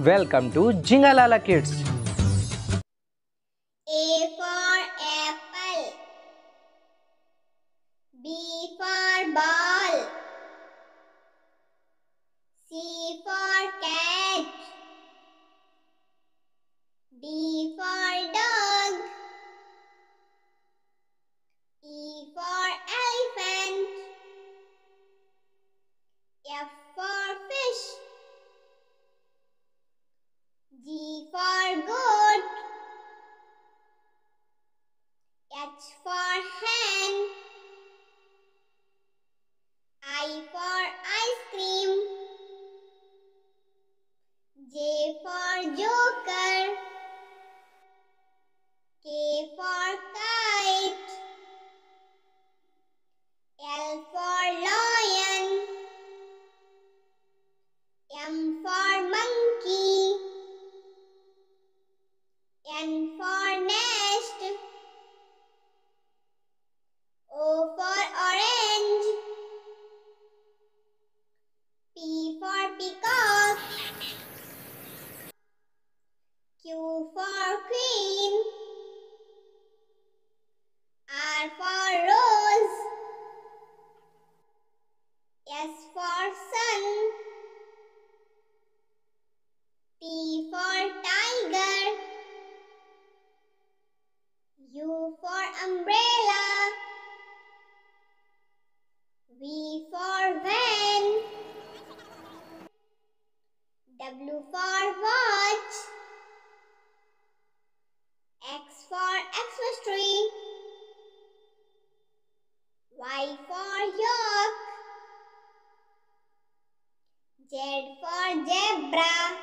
Welcome to JINGA LALA Kids. A for apple. B for ball. C for cat. D for dog. E for elephant. F for fish. G for goat. H for hen. I for ice cream. J for joker. K for kite. L for lion. M for monkey. N for nest. O for orange. P for peacock. Q for queen. R for rose. S for sun. T for tiger. U for umbrella. V for van. W for watch. X for Xmas tree. Y for yak. Z for zebra.